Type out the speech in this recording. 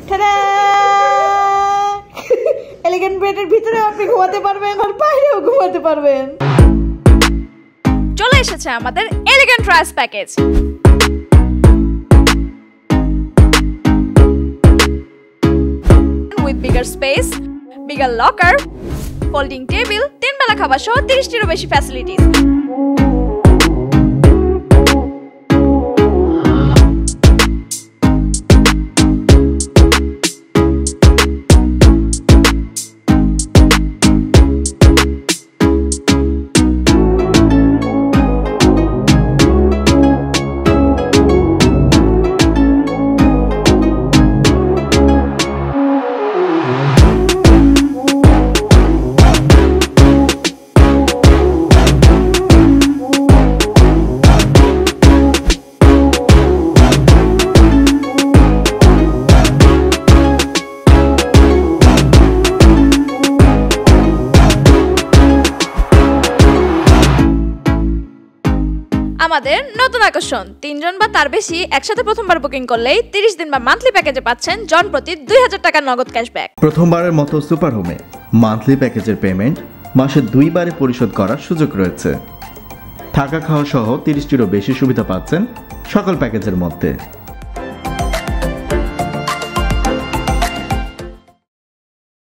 Ta-da! Elegant বেডের ভিতরে আপনি ঘুমাতে পারবেন আর বাইরেও ঘুমাতে পারবেন। চলে এসেছে আমাদের এলিগেন্ট ট্রায়াস package. With bigger space, bigger locker, folding table, 3 বেলা খাবার সহ 30টিরও বেশি ফ্যাসিলিটিস। আমাদের নতুন আকর্ষণ, 3 জন বা তার বেশি একসাথে প্রথমবার বুকিং করলেই 30 দিন বা মান্থলি প্যাকেজে পাচ্ছেন জন প্রতি 2000 টাকা নগদ ক্যাশব্যাক। প্রথমবারের মতো সুপার হোমে মান্থলি প্যাকেজের পেমেন্ট মাসে 2 বারে পরিশোধ করার সুযোগ রয়েছে। থাকা খাওয়া সহ 30টিরও বেশি সুবিধা পাচ্ছেন সকল প্যাকেজের মধ্যে।